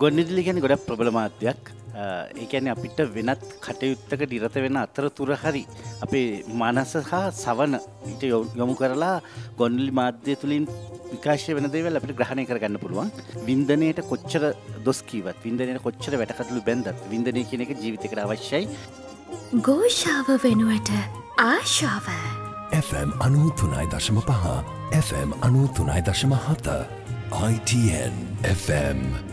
ගොඩනැගිලි කියන්නේ ගොඩක් ප්‍රබල මාධ්‍යයක්. ඒ කියන්නේ අපිට වෙනත් කටයුත්තක නිරත වෙන අතරතුර හරි අපේ මනස හා සවන ඊට යොමු කරලා ගොඩනැගිලි මාධ්‍ය තුලින් විකාශය වෙන දේවල් අපිට ග්‍රහණය කරගන්න පුළුවන්. වින්දනයේට කොච්චර දොස් කීවත්, වින්දනයේට කොච්චර වැටකටළු බැන්දත්, වින්දනය කියන එක ජීවිතේකට අවශ්‍යයි. ගෝෂාව වෙනුවට ආශාව. FM 93.5 FM 93.7 ITN FM